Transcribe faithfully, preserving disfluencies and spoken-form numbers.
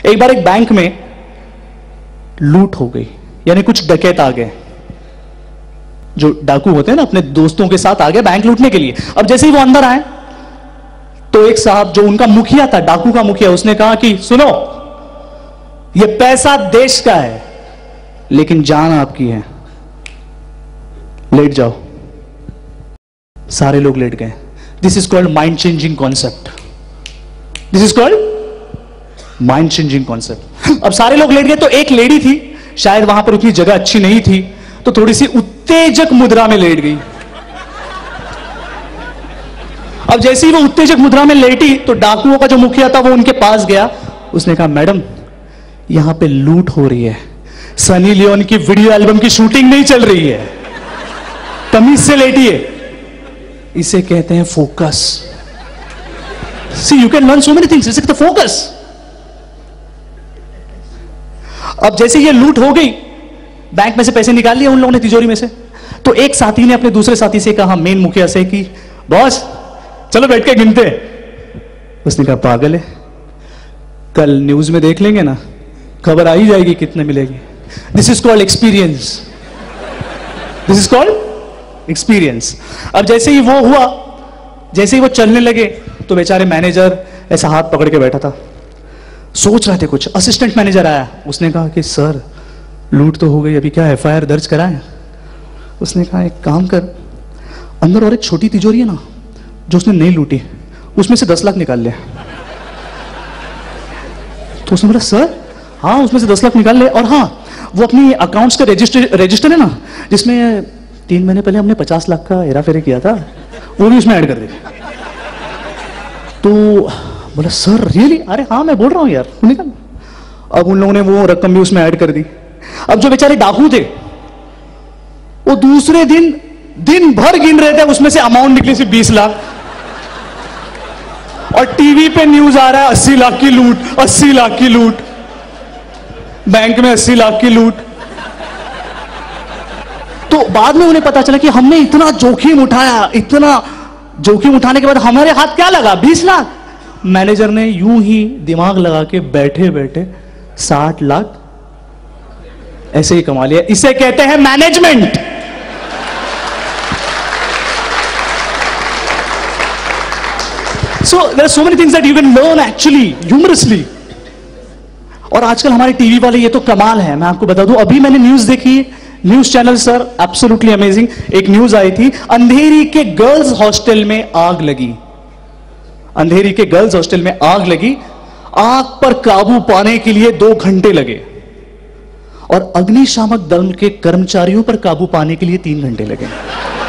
एक बार एक बैंक में लूट हो गई, यानी कुछ डकैत आ गए। जो डाकू होते हैं ना, अपने दोस्तों के साथ आ गए बैंक लूटने के लिए। अब जैसे ही वो अंदर आए तो एक साहब जो उनका मुखिया था, डाकू का मुखिया, उसने कहा कि सुनो, ये पैसा देश का है लेकिन जान आपकी है, लेट जाओ। सारे लोग लेट गए। This is called mind changing concept. This is called mind changing concept. अब सारे लोग लेट गए तो एक लेडी थी, शायद वहां पर उतनी जगह अच्छी नहीं थी, तो थोड़ी सी उत्तेजक मुद्रा में लेट गई। अब जैसे ही वो उत्तेजक मुद्रा में लेटी तो डाकुओं का जो मुखिया था वो उनके पास गया। उसने कहा, मैडम यहां पे लूट हो रही है, सनी लियोन की वीडियो एल्बम की शूटिंग नहीं चल रही है, तमीज से लेटिए। इसे कहते हैं focus. See you can learn so many things, इसे कहते हैं फोकस। अब जैसे ये लूट हो गई, बैंक में से पैसे निकाल लिए उन लोगों ने तिजोरी में से, तो एक साथी ने अपने दूसरे साथी से कहा, मेन मुखिया से, कि बॉस चलो बैठ के गिनते। उसने कहा, पागल है, कल न्यूज में देख लेंगे ना, खबर आ ही जाएगी कितने मिलेगी। This is called experience. This is called experience. अब जैसे ही वो हुआ, जैसे ही वो चलने लगे तो बेचारे मैनेजर ऐसा हाथ पकड़ के बैठा था, सोच रहे थे कुछ। असिस्टेंट मैनेजर आया, उसने कहा कि सर लूट तो हो गई, अभी क्या एफ आई आर दर्ज कराएं? उसने कहा, एक काम कर, अंदर और एक छोटी तिजोरी है ना जो उसने नहीं लूटी, उसमें से दस लाख निकाल ले। तो उसने बोला, सर हाँ उसमें से दस लाख निकाल ले, और हाँ वो अपनी अकाउंट्स का रजिस्टर रजिस्टर है ना जिसमें तीन महीने पहले हमने पचास लाख का हेरा फेरी किया था, वो भी उसमें ऐड कर दे। तो बोला, सर रियली? अरे हाँ मैं बोल रहा हूँ यार, निकाल। अब उन लोगों ने वो रकम भी उसमें ऐड कर दी। अब जो बेचारे डाकू थे वो दूसरे दिन दिन भर गिन रहे थे, उसमें से अमाउंट निकली सिर्फ बीस लाख, और टीवी पे न्यूज आ रहा है अस्सी लाख की लूट, अस्सी लाख की लूट, बैंक में अस्सी लाख की लूट। तो बाद में उन्हें पता चला कि हमने इतना जोखिम उठाया, इतना जोखिम उठाने के बाद हमारे हाथ क्या लगा? बीस लाख। मैनेजर ने यूं ही दिमाग लगा के बैठे बैठे साठ लाख ऐसे ही कमा लिया। इसे कहते हैं management. So there are so many things that you can learn actually humorously. और आजकल हमारे टीवी वाले ये तो कमाल है, मैं आपको बता दूं, अभी मैंने न्यूज देखी, news channel sir absolutely amazing. एक न्यूज आई थी, अंधेरी के गर्ल्स हॉस्टल में आग लगी। अंधेरी के गर्ल्स हॉस्टल में आग लगी, आग पर काबू पाने के लिए दो घंटे लगे, और अग्निशामक दल के कर्मचारियों पर काबू पाने के लिए तीन घंटे लगे।